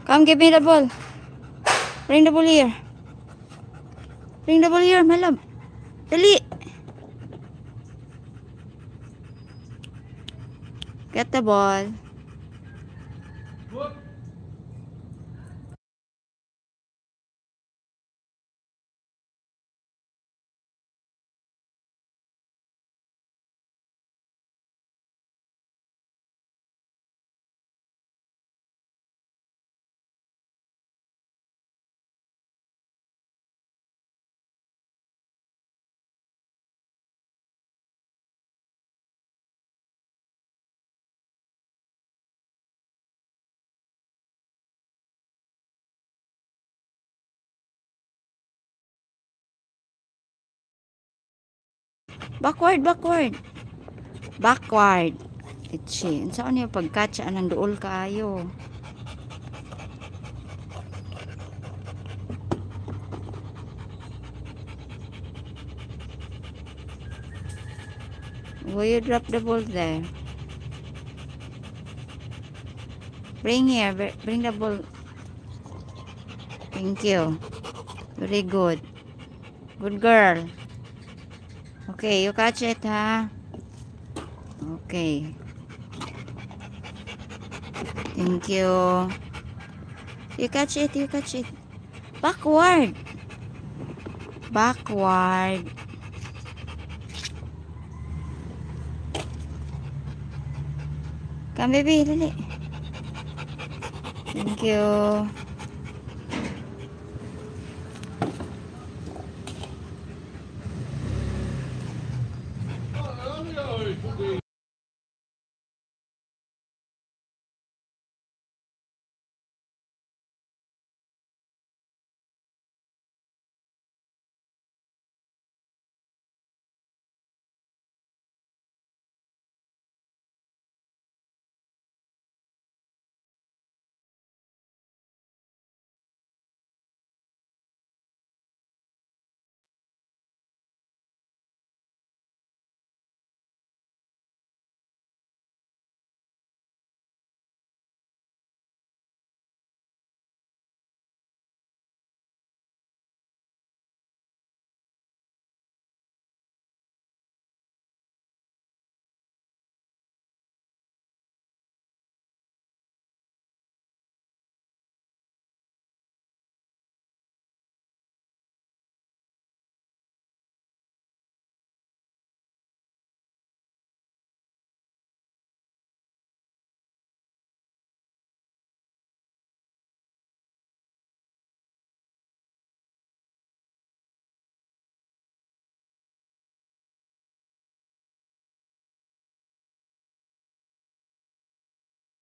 Come, give me the ball. Bring the ball here. Bring the ball here, my love. Dali. Get the ball. Backward, backward. Backward. Itchy. Saan niyo pagkatsa ng duol kaayo? Will you drop the ball there? Bring here. Bring the ball. Thank you. Very good. Good girl. Okay, you catch it, ha? Okay. Thank you. You catch it, you catch it. Backward. Backward. Come, baby, dali. Thank you.